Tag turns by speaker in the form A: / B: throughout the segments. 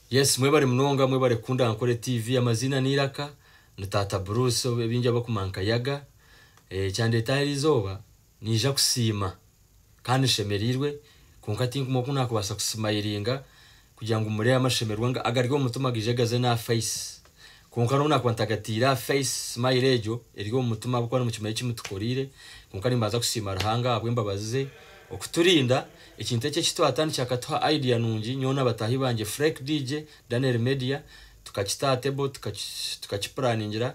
A: Yes, mwebare mnonga, mwebare kunda Ankole TV, amazina niraka na Tata Bruce binja bakumanka yaga. Cyande tahirizoba nija kusima kandi shemerirwe kunkati nk'umukuna kubasa kusimayiringa kugira ngo umure amashemerwa nga agaryo mutuma gijagaze na face kunkana una kwantagatira face smile ejo erigo mutuma bukwana mu kimaye kimutukorire kunkani mbaza kusima rahanga abwemba baze okuturinda ikintu cye kitwatani cyakatwa idea nungi nyona batahi banje Freak DJ Daniel Media tukakitatebo tukakiplaningira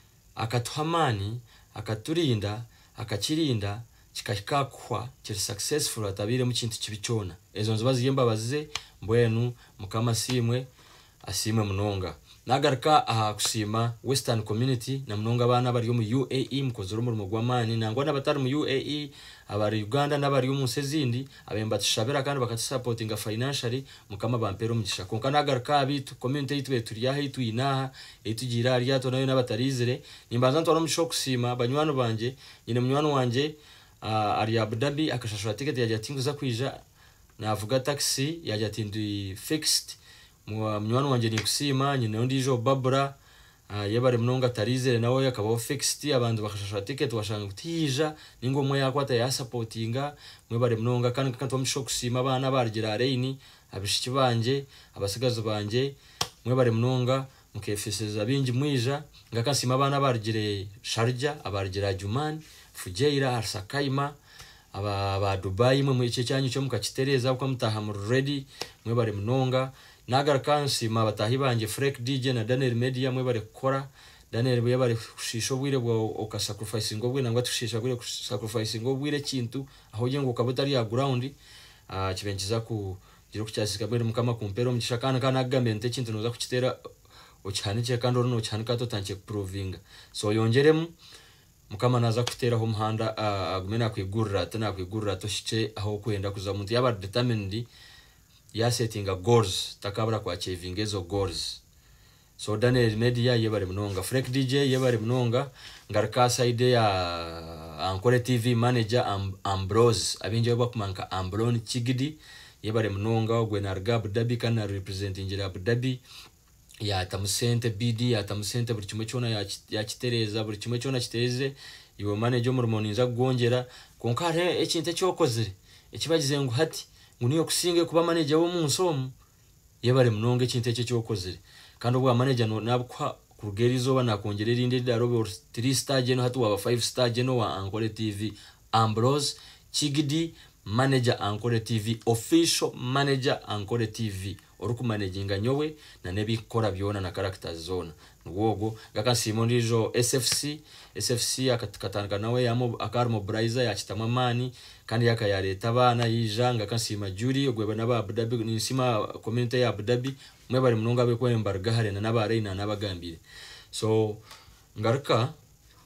A: akatuhamani akaturinda akakirinda kikakakwa kiri successful atabire mu kintu kibicona ezo nzobazi yemba bazize mbwenu mukama simwe asimwe mnonga nagarka aha kusima Western Community na mnonga bana bari mu UAE mukozoro mu rwamani nangwa nabatari mu UAE abari Uganda nabari mu sezindi abemba tushabera kandi bakatsupportinga financially mukama bampero mugisha konka nagarka abitu community yitu beturiya hitu inaha etugira ryato nayo nabatarizere nimbaza ntwara mu shock kusima banywano banje nyine munywano wanje ari Abu Dhabi akashashura ticket ya jatinguza kwija navuga taxi ya jatindi fixed munywano wanje ni kusima nyine ndijo Babura yebare mnonga tarizere nawe yakaba fixed abantu bakashashura ticket washanga kutija ningo mwe yakwata ya supportinga mwebare mnonga kandi kantu bamusho kusima abana bargira reini abishiki banje abasigazo banje mwebare mnonga mukefeseza bingi mwija ngakasima abana bargire Sharjah abargira Juman Fujairah Arsakaima aba Dubai mwe cyo cyanyu cyo mukakitereza uko mutaha mu ready mwebare mnonga nagarkansi mabatahi banje Freak DJ na Daniel Media mwebare kora Daniel bwebare kushisho bwire bwo okasacrifice ngo bwe nangwa tushisha bwire sacrifice ngo bwire kintu aho je ngo kabutari ya ground kibenkiza ku giro kucyasika bwire mukama kumpero mukishakana kana gamente kintu noza kukitera ocyanike kandi orono cyanika to tanke provinga so yongeremu mukama naza kutera ho muhanda agumena kwigurira to shice aho kwenda kuza muntu yaba determined ya settinga goals takabura kwa achieving ezo goals so Daniel Media yebare mnonga Freak DJ yebare mnonga ngarka side ya Ankole TV manager Ambrose abinje bakumanka Ambrone Chigidi yebare mnonga ogwe na Abu Dhabi kana representing Abu Dhabi ya tamusente BD ya tamusente buri kimwe cyona ya kitereza buri kimwe cyona kiteze iwe manager mu rumoniza gongera konkare ekinte cyokozere ekibagize ngo hati nguniyo kusinge kuba manager wo munsomo yebare mnonge ekinte cyokozere kandi ubwa manager nabukwa kurugerizo banakongerera indi darobe 3 star geno hatu wa 5 star geno wa Ankole TV Ambrose Chigidi manager Ankole TV official manager Ankole TV oruku managinga nyowe na nebikora byona na characters zone ngogo gakasimo ndijo SFC akatkatanga nawe yamo akarmo braiza ya kitamamani kandi yakayareta abana yijanga kasima juri ogweba naba Abu Dhabi nisima community ya Abu Dhabi mwe bari munonga be kwembarga hare na nabareina nabagambire so ngaruka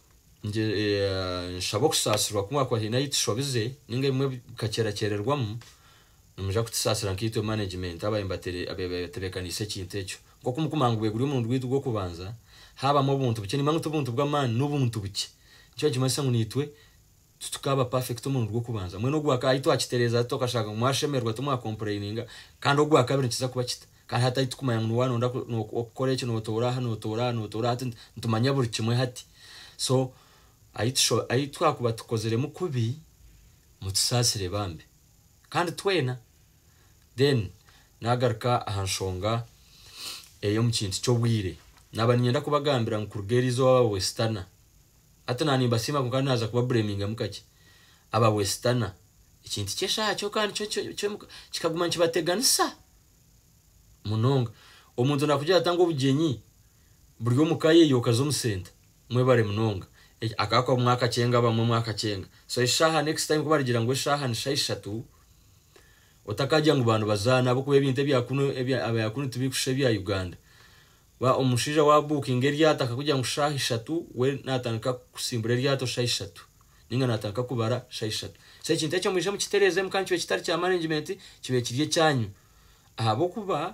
A: nje nshabo kusasirwa kumwa kwa hinayit shobize ninge mwe kaceracererwamo numja kutisasira nkito management abayimbatere abebetebekanise kintecho ngo kumukumangwe guri mu ndwitu go kubanza haba mu buntu buke nimangu tubuntu bw'amani n'ubuntu buke cyo kimasa ngunitwe tutukaba perfect mu ndwo kubanza mwe no gwaka ito akitereza to kashaka mwashemerwa to mwa complaininga kandi ogwa kabiri kiza kuba kita kandi hata itukumanya ngo wano nda okore cyo no tora ntumanya buri kimwe hati so ayitwa kuba tukozere mu kubi mutusasire bambe kandi twena then nagarka ahanshonga eyo mukintu cyo bwire nabanyenda kubagambira nkurugerizo wa Westerner atana nimba sima kukana naza kuba blaminga mukaki aba Westerner ikintu cyesha cyo kandi cyo kikaguma kibateganisa munonga omuntu nakujya atanga ubugenyi buryo mukaye yokazo musenta mwe bare munonga akako mwaka cenga bamwe mwaka cenga so ishaha next time kubarigira ngo ishaha ni shayishatu otakajya ngo bantu bazana abo kuba ibinte byakuno abayakuno tubikushe bya Uganda wa umushija wa booking eryata akakujya ngo shahishatu we natanka kusimbura eryato shahishatu ninga natanka kubara shahishatu se kintu cyo mwishe mu kitereze mu kanci kitari cya management kibe kiriye cyanyu ahabo kuba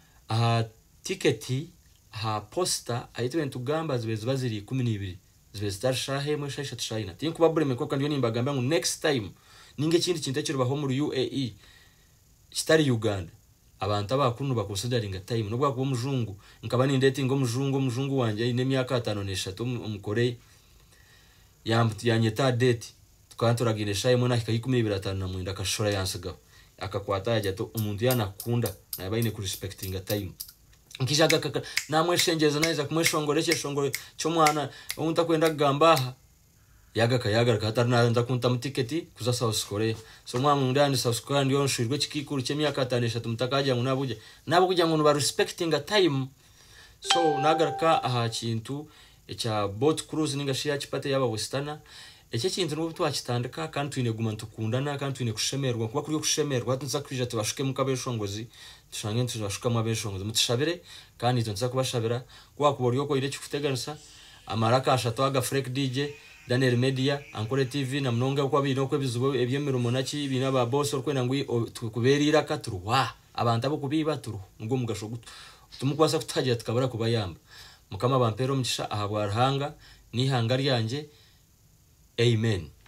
A: ticket poster ayitwe ntugamba zibe ziri 12 zibe star shahe mu shahishatu shahina tinkuba bureme ko kandi nimba gamba ngo next time ninge kindi kintu cyo rubaho muri UAE kitari Uganda abantu abakunu bakonsideringa time nubwo kuba mujungu nkaba ni dating mujungu wanje ine myaka 5 umukore yanyeta date twanturagire shaye mona kayikumi 25 na mwinda kashora yansiga akakwata yajya to umuntu yanakunda nabaine ku respectinga time nkishaga namwe shengeza naiza kumweshongoreshe shongore cyo mwana umuntu akwenda kugambaha yaga katarna nda kunta mutiketi kuza South Korea so mwa mundani South Korea ndiyo nshirwe kikikuru cy'emyaka 5 mutakaje ngo nabo kujya ngo ba respecting a time so nagaraka aha kintu echa boat cruise ningashiya kipate yaba westana eke kintu n'ubu twakitandika kandi twine guma tukundana kandi twine kushemerwa kuba kuri kushemerwa tunza kwija tubashuke mukabeshongozi tushange tubashuka mabeshongozi mutishabire kandi tunza kubashabira kwa kuboryo ko ire kikuteganisa amaraka ashatwaga Freak DJ Daniel Media Ankole TV na mnonga kwa bino ko bizubo ebyemirumo naki bina ba boss orkwena ngwi kuberira katurwa abantu abo kubiba turu ngo mugashogutu tumukwasa kutagira tukabura kubayamba mukama bampero mukisha ahabwa rahanga ni hanga ryanje amen.